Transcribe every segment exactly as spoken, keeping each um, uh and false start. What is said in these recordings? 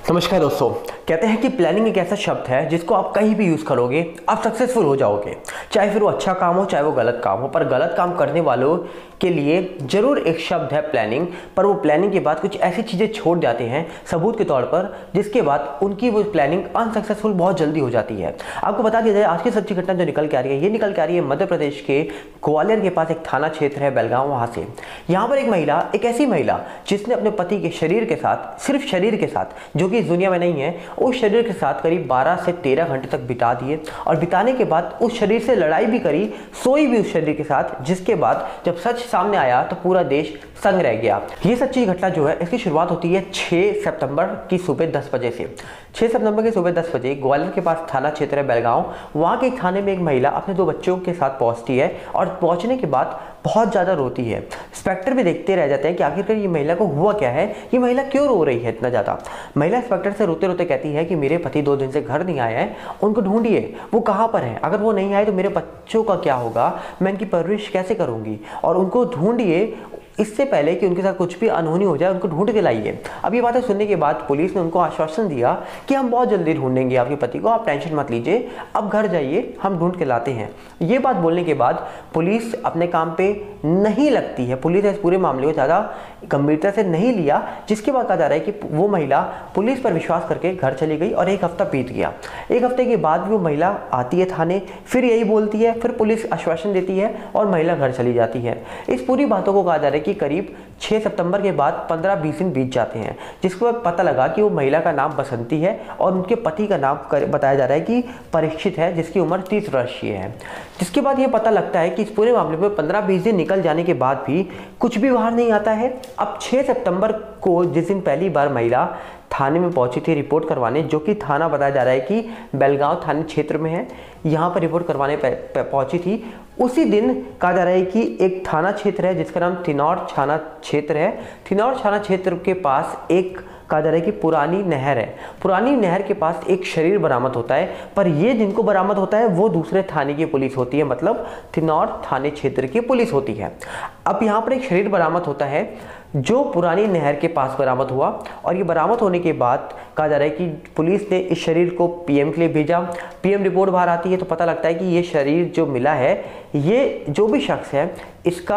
नमस्कार दोस्तों। कहते हैं कि प्लानिंग एक ऐसा शब्द है जिसको आप कहीं भी यूज़ करोगे आप सक्सेसफुल हो जाओगे, चाहे फिर वो अच्छा काम हो चाहे वो गलत काम हो। पर गलत काम करने वालों के लिए ज़रूर एक शब्द है प्लानिंग, पर वो प्लानिंग के बाद कुछ ऐसी चीज़ें छोड़ जाते हैं सबूत के तौर पर, जिसके बाद उनकी वो प्लानिंग अनसक्सेसफुल बहुत जल्दी हो जाती है। आपको बता दिया जाए, आज की सच्ची घटना जो निकल के आ रही है ये निकल के आ रही है मध्य प्रदेश के ग्वालियर के पास एक थाना क्षेत्र है बेलगांव, वहाँ से। यहाँ पर एक महिला, एक ऐसी महिला जिसने अपने पति के शरीर के साथ, सिर्फ शरीर के साथ, जो कि इस दुनिया में नहीं है, उस शरीर के साथ करीब बारह से तेरह घंटे तक बिता दिए और बिताने के बाद उस शरीर से लड़ाई भी करी, सोई भी उस शरीर के साथ, जिसके बाद जब सच सामने आया तो पूरा देश संग रह गया। ये सच्ची घटना जो है इसकी शुरुआत होती है छह सितंबर की सुबह दस बजे से। छह सितंबर की सुबह दस बजे ग्वालियर के पास थाना क्षेत्र है बेलगांव, वहाँ के थाने में एक महिला अपने दो बच्चों के साथ पहुँचती है और पहुँचने के बाद बहुत ज़्यादा रोती है। इंस्पेक्टर भी देखते रह जाते हैं कि आखिरकार ये महिला को हुआ क्या है, ये महिला क्यों रो रही है इतना ज़्यादा। महिला इंस्पेक्टर से रोते रोते कहती है कि मेरे पति दो दिन से घर नहीं आए हैं, उनको ढूंढिए, वो कहाँ पर हैं, अगर वो नहीं आए तो मेरे बच्चों का क्या होगा, मैं इनकी परवरिश कैसे करूँगी, और उनको ढूंढिए इससे पहले कि उनके साथ कुछ भी अनहोनी हो जाए, उनको ढूंढ के लाइए। अब ये बातें सुनने के बाद पुलिस ने उनको आश्वासन दिया कि हम बहुत जल्दी ढूंढेंगे आपके पति को, आप टेंशन मत लीजिए, अब घर जाइए, हम ढूंढ के लाते हैं। ये बात बोलने के बाद पुलिस अपने काम पे नहीं लगती है। पुलिस ने इस पूरे मामले को ज़्यादा गंभीरता से नहीं लिया, जिसके बाद कहा जा रहा है कि वो महिला पुलिस पर विश्वास करके घर चली गई और एक हफ्ता बीत गया। एक हफ्ते के बाद वो महिला आती है थाने, फिर यही बोलती है, फिर पुलिस आश्वासन देती है और महिला घर चली जाती है। इस पूरी बातों को कहा जा रहा है कि करीब छह सितंबर के बाद पंद्रह बीस दिन बीत जाते हैं, जिसके बाद पता लगा कि वो महिला का नाम बसंती है और उनके पति का नाम बताया जा रहा है कि परीक्षित है, जिसकी उम्र तीस वर्षीय है। जिसके बाद ये पता लगता है कि इस पूरे मामले में पंद्रह बीस दिन निकल जाने के बाद भी कुछ भी बाहर नहीं आता है। अब छह सितंबर को, जिस दिन पहली बार महिला थाने में पहुंची थी रिपोर्ट करवाने, जो कि थाना बताया जा रहा है कि बेलगांव थाने क्षेत्र में है, यहाँ पर रिपोर्ट करवाने पहुंची थी, उसी दिन कहा जा रहा है कि एक थाना क्षेत्र है जिसका नाम थिनौर थाना क्षेत्र है। थिनौर थाना क्षेत्र के पास एक कहा जा रहा है कि पुरानी नहर है। पुरानी नहर के पास एक शरीर बरामद होता है, पर ये जिनको बरामद होता है वो दूसरे थाने की पुलिस होती है, मतलब थिनौर थाने क्षेत्र की पुलिस होती है। अब यहाँ पर एक शरीर बरामद होता है जो पुरानी नहर के पास बरामद हुआ, और ये बरामद होने के बाद कहा जा रहा है कि पुलिस ने इस शरीर को पीएम के लिए भेजा। पीएम रिपोर्ट बाहर आती है तो पता लगता है कि ये शरीर जो मिला है, ये जो भी शख्स है, इसका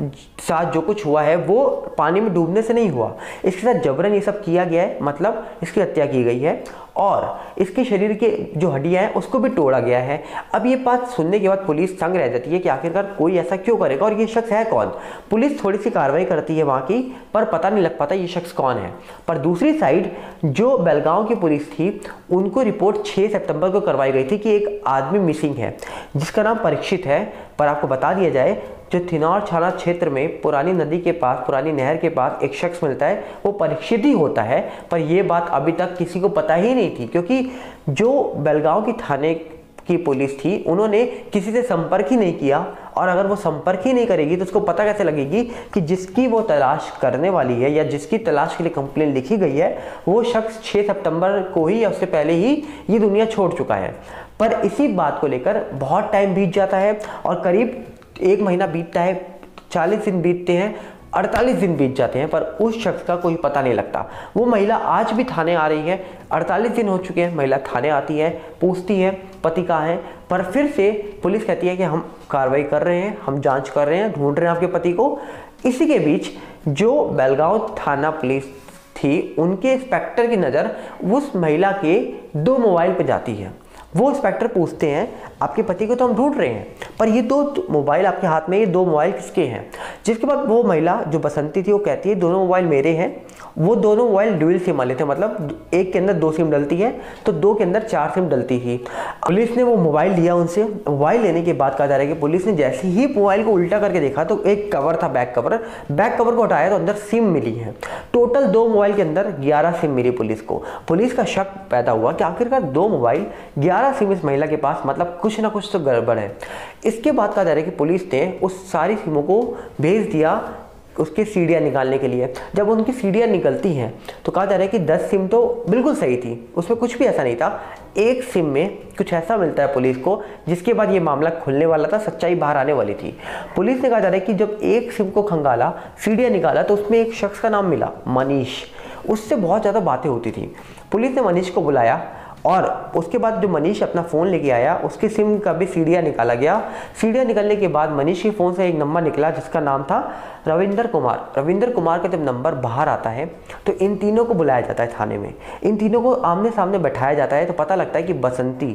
साथ जो कुछ हुआ है वो पानी में डूबने से नहीं हुआ, इसके साथ जबरन ये सब किया गया है, मतलब इसकी हत्या की गई है और इसके शरीर के जो हड्डियां हैं उसको भी तोड़ा गया है। अब ये बात सुनने के बाद पुलिस तंग रह जाती है कि आखिरकार कोई ऐसा क्यों करेगा और ये शख्स है कौन। पुलिस थोड़ी सी कार्रवाई करती है वहाँ की, पर पता नहीं लग पाता ये शख्स कौन है। पर दूसरी साइड जो बेलगांव की पुलिस थी, उनको रिपोर्ट छह सितंबर को करवाई गई थी कि एक आदमी मिसिंग है जिसका नाम परीक्षित है। पर आपको बता दिया जाए, जो थिनौर थाना क्षेत्र में पुरानी नदी के पास, पुरानी नहर के पास एक शख्स मिलता है, वो परीक्षित ही होता है। पर यह बात अभी तक किसी को पता ही नहीं थी, क्योंकि जो बेलगांव की थाने की पुलिस थी उन्होंने किसी से संपर्क ही नहीं किया, और अगर वो संपर्क ही नहीं करेगी तो उसको पता कैसे लगेगी कि जिसकी वो तलाश करने वाली है या जिसकी तलाश के लिए कंप्लेंट लिखी गई है वो शख्स छह सितंबर को ही या उससे पहले ही ये दुनिया छोड़ चुका है। पर इसी बात को लेकर बहुत टाइम बीत जाता है और करीब एक महीना बीतता है, चालीस दिन बीतते हैं, अड़तालीस दिन बीत जाते हैं, पर उस शख्स का कोई पता नहीं लगता। वो महिला आज भी थाने आ रही है, अड़तालीस दिन हो चुके हैं, महिला थाने आती है, पूछती है पति कहाँ है, पर फिर से पुलिस कहती है कि हम कार्रवाई कर रहे हैं, हम जांच कर रहे हैं, ढूंढ रहे हैं आपके पति को। इसी के बीच जो बेलगांव थाना पुलिस थी, उनके इंस्पेक्टर की नज़र उस महिला के दो मोबाइल पर जाती है। वो इंस्पेक्टर पूछते हैं आपके पति को तो हम ढूंढ रहे हैं, पर ये दो मोबाइल आपके हाथ में, ये दो मोबाइल किसके हैं। जिसके बाद वो महिला जो बसंती थी वो कहती है दोनों मोबाइल मेरे हैं। वो दोनों मोबाइल ड्यूल सिम वाले थे, मतलब एक के अंदर दो सिम डलती है तो दो के अंदर चार सिम डलती थी। पुलिस ने वो मोबाइल लिया उनसे। मोबाइल लेने के बाद कहा जा रहा है कि पुलिस ने जैसे ही मोबाइल को उल्टा करके देखा तो एक कवर था, बैक कवर, बैक कवर को हटाया तो अंदर सिम मिली है। टोटल दो मोबाइल के अंदर ग्यारह सिम मिली पुलिस को। पुलिस का शक पैदा हुआ कि आखिरकार दो मोबाइल, ग्यारह सिम इस महिला के पास, मतलब कुछ ना कुछ तो गड़बड़ है। इसके बाद कहा जा रहा है कि पुलिस ने उस सारी सिमों को भेज दिया उसकी सीढ़ियाँ निकालने के लिए। जब उनकी सीढ़ियाँ निकलती हैं तो कहा जा रहा है कि दस सिम तो बिल्कुल सही थी, उसमें कुछ भी ऐसा नहीं था। एक सिम में कुछ ऐसा मिलता है पुलिस को जिसके बाद ये मामला खुलने वाला था, सच्चाई बाहर आने वाली थी। पुलिस ने कहा जा रहा है कि जब एक सिम को खंगाला, सीढ़ियाँ निकाला तो उसमें एक शख्स का नाम मिला, मनीष। उससे बहुत ज़्यादा बातें होती थी। पुलिस ने मनीष को बुलाया और उसके बाद जो मनीष अपना फ़ोन लेके आया उसकी सिम का भी सीडिया निकाला गया। सीडिया निकलने के बाद मनीष के फ़ोन से एक नंबर निकला जिसका नाम था रविंदर कुमार। रविंदर कुमार का जब नंबर बाहर आता है तो इन तीनों को बुलाया जाता है थाने में। इन तीनों को आमने सामने बैठाया जाता है तो पता लगता है कि बसंती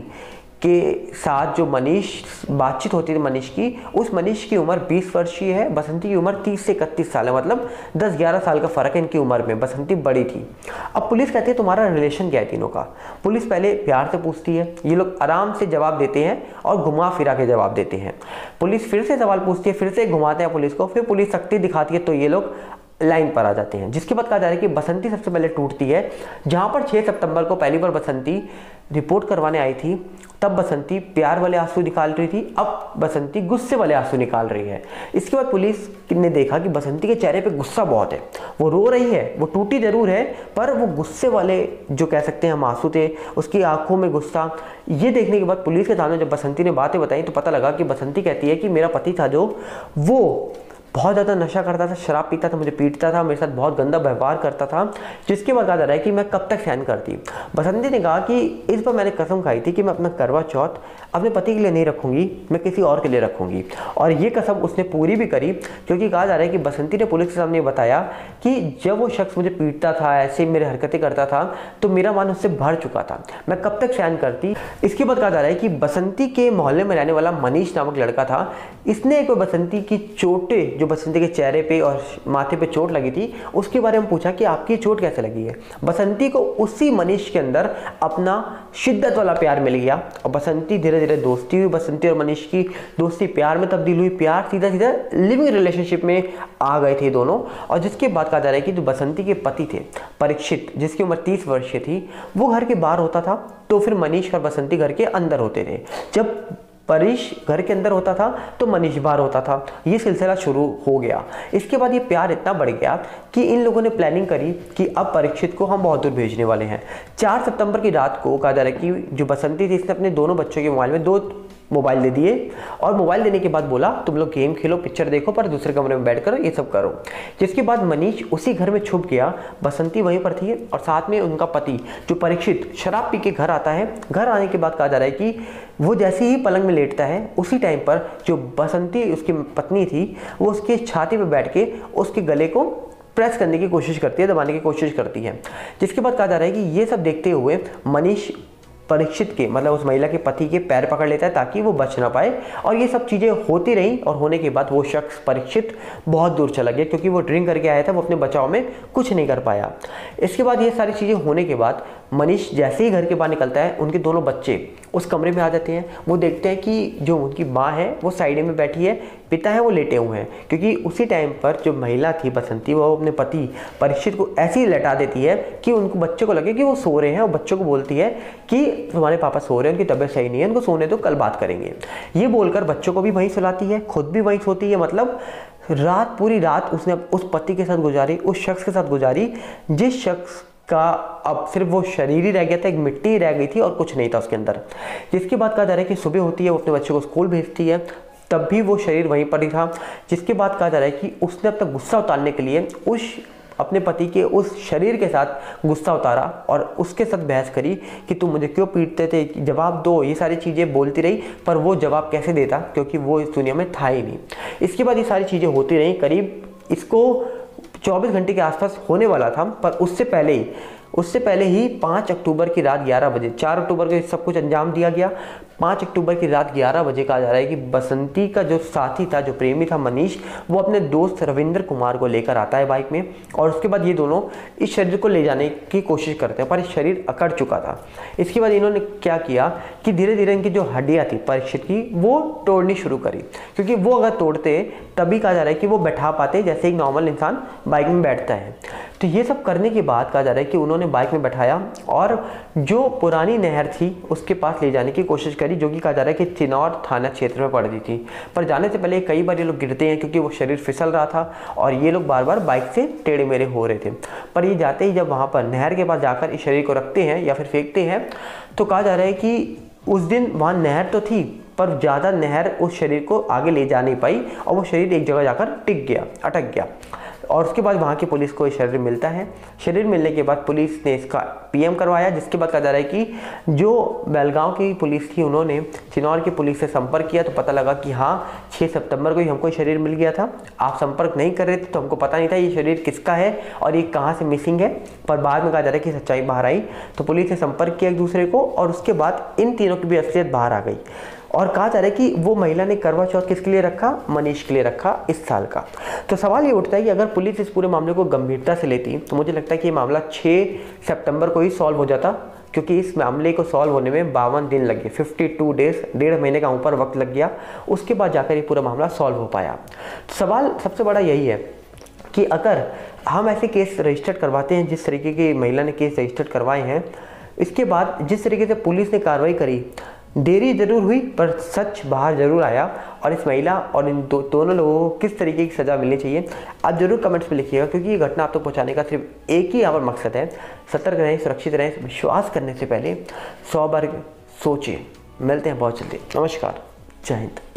के साथ जो मनीष बातचीत होती थी मनीष की, उस मनीष की उम्र बीस वर्षीय है, बसंती की उम्र तीस से इकतीस साल है, मतलब दस ग्यारह साल का फ़र्क है इनकी उम्र में। बसंती बड़ी थी। अब पुलिस कहती है तुम्हारा रिलेशन क्या है तीनों का। पुलिस पहले प्यार से पूछती है, ये लोग आराम से जवाब देते हैं और घुमा फिरा के जवाब देते हैं। पुलिस फिर से सवाल पूछती है, फिर से घुमाते हैं पुलिस को, फिर पुलिस सख्ती दिखाती है तो ये लोग लाइन पर आ जाते हैं। जिसके बाद कहा जा रहा है कि बसंती सबसे पहले टूटती है। जहां पर छह सितंबर को पहली बार बसंती रिपोर्ट करवाने आई थी तब बसंती प्यार वाले आंसू निकाल रही थी, अब बसंती गुस्से वाले आंसू निकाल रही है। इसके बाद पुलिस ने देखा कि बसंती के चेहरे पे गुस्सा बहुत है, वो रो रही है, वो टूटी जरूर है पर वो गुस्से वाले जो कह सकते हैं हम आंसू थे, उसकी आंखों में गुस्सा। ये देखने के बाद पुलिस के सामने जब बसंती ने बातें बताई तो पता लगा कि बसंती कहती है कि मेरा पति था जो वो बहुत ज़्यादा नशा करता था, शराब पीता था, मुझे पीटता था, मेरे साथ बहुत गंदा व्यवहार करता था, जिसके बाद कहा जा रहा है कि मैं कब तक सहन करती। बसंती ने कहा कि इस पर मैंने कसम खाई थी कि मैं अपना करवा चौथ अपने पति के लिए नहीं रखूंगी, मैं किसी और के लिए रखूंगी। और ये कसम उसने पूरी भी करी, क्योंकि कहा जा रहा है कि बसंती ने पुलिस के सामने बताया कि जब वो शख्स मुझे पीटता था, ऐसे मेरे हरकतें करता था तो मेरा मन उससे भर चुका था, मैं कब तक सहन करती। इसके बाद कहा जा रहा है कि बसंती के मोहल्ले में रहने वाला मनीष नामक लड़का था, इसने एक बसंती की चोटें जो बसंती के चेहरे पे और माथे पे चोट लगी थी उसके बारे में पूछा कि आपकी चोट कैसे लगी है। बसंती को उसी मनीष के अंदर अपना शिद्दत वाला प्यार मिल गया और बसंती धीरे धीरे दोस्ती हुई, बसंती और मनीष की दोस्ती प्यार में तब्दील हुई, प्यार सीधा सीधा लिविंग रिलेशनशिप में आ गए थे दोनों। और जिसके बाद कहा जा रहा है कि जो बसंती के पति थे परीक्षित, जिसकी उम्र तीस वर्ष की थी, वो घर के बाहर होता था तो फिर मनीष और बसंती घर के अंदर होते थे। जब परेश घर के अंदर होता था तो मनीष बाहर होता था। ये सिलसिला शुरू हो गया। इसके बाद ये प्यार इतना बढ़ गया कि इन लोगों ने प्लानिंग करी कि अब परीक्षित को हम बहुत दूर भेजने वाले हैं। चार सितंबर की रात को कहा जा रहा है कि जो बसंती थी इसने अपने दोनों बच्चों के मोबाइल में दो मोबाइल दे दिए और मोबाइल देने के बाद बोला तुम लोग गेम खेलो, पिक्चर देखो, पर दूसरे कमरे में बैठकर ये सब करो। जिसके बाद मनीष उसी घर में छुप गया, बसंती वहीं पर थी और साथ में उनका पति जो परीक्षित शराब पी के घर आता है। घर आने के बाद कहा जा रहा है कि वो जैसे ही पलंग में लेटता है उसी टाइम पर जो बसंती उसकी पत्नी थी वो उसके छाती पर बैठ के उसके गले को प्रेस करने की कोशिश करती है, दबाने की कोशिश करती है। जिसके बाद कहा जा रहा है कि ये सब देखते हुए मनीष परीक्षित के मतलब उस महिला के पति के पैर पकड़ लेता है ताकि वो बच ना पाए। और ये सब चीज़ें होती रहीं और होने के बाद वो शख्स परीक्षित बहुत दूर चला गया क्योंकि वो ड्रिंक करके आया था, वो अपने बचाव में कुछ नहीं कर पाया। इसके बाद ये सारी चीज़ें होने के बाद मनीष जैसे ही घर के बाहर निकलता है उनके दोनों बच्चे उस कमरे में आ जाते हैं। वो देखते हैं कि जो उनकी माँ है वो साइड में बैठी है, पिता है वो लेटे हुए हैं, क्योंकि उसी टाइम पर जो महिला थी बसंती वो अपने पति परीक्षित को ऐसे ही लटा देती है कि उनको बच्चे को लगे कि वो सो रहे हैं और बच्चों को बोलती है कि तुम्हारे पापा सो रहे हैं, उनकी तबीयत सही नहीं है, उनको सोने दो, कल बात करेंगे। ये बोलकर बच्चों को भी वहीं सुलाती है, खुद भी वहीं सोती है। मतलब रात पूरी रात उसने उस पति के साथ गुजारी, उस शख्स के साथ गुजारी जिस शख्स का अब सिर्फ वो शरीर ही रह गया था, एक मिट्टी ही रह गई थी और कुछ नहीं था उसके अंदर। जिसके बाद कहा जा रहा है कि सुबह होती है, वो अपने बच्चे को स्कूल भेजती है, तब भी वो शरीर वहीं पर ही था। जिसके बाद कहा जा रहा है कि उसने अपना गुस्सा उतारने के लिए उस अपने पति के उस शरीर के साथ गुस्सा उतारा और उसके साथ बहस करी कि तुम मुझे क्यों पीटते थे, जवाब दो, ये सारी चीज़ें बोलती रही। पर वो जवाब कैसे देता क्योंकि वो इस दुनिया में था ही नहीं। इसके बाद ये सारी चीज़ें होती रहीं, करीब इसको चौबीस घंटे के आसपास होने वाला था, पर उससे पहले ही उससे पहले ही पाँच अक्टूबर की रात ग्यारह बजे, चार अक्टूबर को सब कुछ अंजाम दिया गया। पाँच अक्टूबर की रात ग्यारह बजे कहा जा रहा है कि बसंती का जो साथी था, जो प्रेमी था मनीष, वो अपने दोस्त रविंद्र कुमार को लेकर आता है बाइक में और उसके बाद ये दोनों इस शरीर को ले जाने की कोशिश करते हैं, पर इस शरीर अकड़ चुका था। इसके बाद इन्होंने क्या किया कि धीरे धीरे इनकी जो हड्डियाँ थी परीक्षित की वो तोड़नी शुरू करी, क्योंकि वो अगर तोड़ते तभी कहा जा रहा है कि वो बैठा पाते जैसे एक नॉर्मल इंसान बाइक में बैठता है। तो ये सब करने के बाद कहा जा रहा है कि उन्होंने बाइक में बैठाया और जो पुरानी नहर थी उसके पास ले जाने की कोशिश करी, जो कि कहा जा रहा है कि चिनौर थाना क्षेत्र में पड़ रही थी। पर जाने से पहले कई बार ये लोग गिरते हैं क्योंकि वो शरीर फिसल रहा था और ये लोग बार बार बाइक से टेढ़े मेढ़े हो रहे थे। पर ये जाते ही जब वहाँ पर नहर के पास जाकर इस शरीर को रखते हैं या फिर फेंकते हैं तो कहा जा रहा है कि उस दिन वहाँ नहर तो थी पर ज़्यादा नहर उस शरीर को आगे ले जा नहीं पाई और वो शरीर एक जगह जाकर टिक गया, अटक गया। और उसके बाद वहाँ की पुलिस को ये शरीर मिलता है। शरीर मिलने के बाद पुलिस ने इसका पीएम करवाया, जिसके बाद कहा जा रहा है कि जो बेलगांव की पुलिस थी उन्होंने चिन्नौर की पुलिस से संपर्क किया तो पता लगा कि हाँ छह सितंबर को ही हमको शरीर मिल गया था। आप संपर्क नहीं कर रहे थे तो हमको पता नहीं था ये शरीर किसका है और ये कहाँ से मिसिंग है। पर बाद में कहा जा रहा है कि सच्चाई बाहर आई तो पुलिस ने संपर्क किया एक दूसरे को और उसके बाद इन तीनों की भी असलियत बाहर आ गई। और कहा जा रहा है कि वो महिला ने करवा चौथ किसके लिए रखा, मनीष के लिए रखा इस साल का। तो सवाल ये उठता है कि अगर पुलिस इस पूरे मामले को गंभीरता से लेती तो मुझे लगता है कि ये मामला छह सितंबर को ही सॉल्व हो जाता, क्योंकि इस मामले को सॉल्व होने में बावन दिन लगे, बावन डेज, डेढ़ महीने का ऊपर वक्त लग गया। उसके बाद जाकर ये पूरा मामला सॉल्व हो पाया। सवाल सबसे बड़ा यही है कि अगर हम ऐसे केस रजिस्टर्ड करवाते हैं, जिस तरीके की महिला ने केस रजिस्टर्ड करवाए हैं, इसके बाद जिस तरीके से पुलिस ने कार्रवाई करी, देरी जरूर हुई पर सच बाहर जरूर आया। और इस महिला और इन दो, दोनों लोगों को किस तरीके की सज़ा मिलनी चाहिए आप जरूर कमेंट्स में लिखिएगा, क्योंकि ये घटना आप तक पहुंचाने का सिर्फ एक ही यहाँ पर मकसद है, सतर्क रहें, सुरक्षित रहें। विश्वास करने से पहले सौ बार सोचिए। मिलते हैं बहुत जल्दी। नमस्कार, जय हिंद।